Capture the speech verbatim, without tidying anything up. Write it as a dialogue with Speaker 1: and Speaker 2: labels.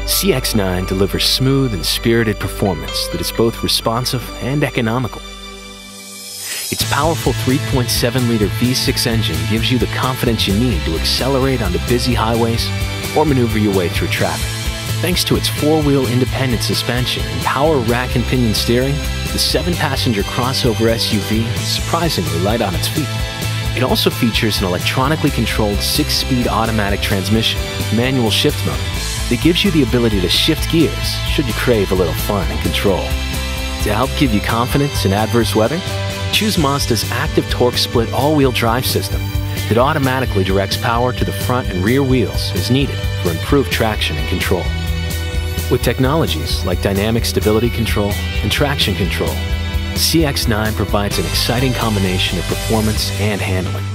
Speaker 1: C X nine delivers smooth and spirited performance that is both responsive and economical. Its powerful three point seven liter V six engine gives you the confidence you need to accelerate onto busy highways or maneuver your way through traffic. Thanks to its four-wheel independent suspension and power rack and pinion steering, the seven-passenger crossover S U V is surprisingly light on its feet. It also features an electronically controlled six-speed automatic transmission with manual shift mode that gives you the ability to shift gears should you crave a little fun and control. To help give you confidence in adverse weather, choose Mazda's active torque split all-wheel drive system that automatically directs power to the front and rear wheels as needed for improved traction and control. With technologies like dynamic stability control and traction control, C X nine provides an exciting combination of performance and handling.